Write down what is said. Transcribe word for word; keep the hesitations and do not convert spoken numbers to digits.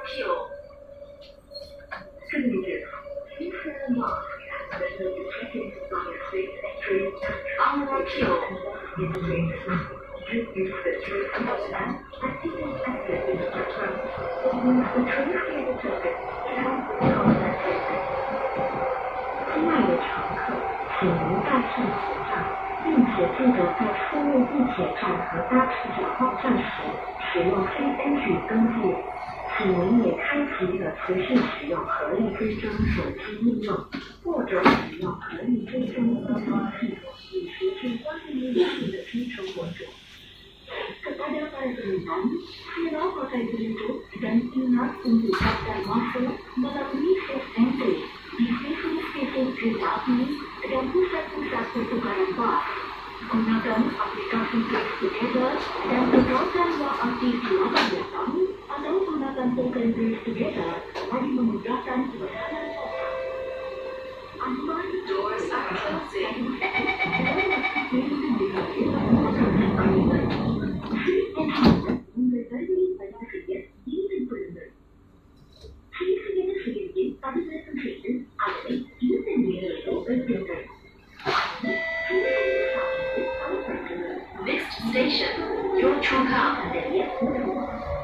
fuel. Armor fuel. Gunakan aplikasi Trace Together dan setorkan wang aktif di laman datang atau gunakan token Trace Together bagi memudahkan perjalanan kota. Doors are closing. Next station, your true car.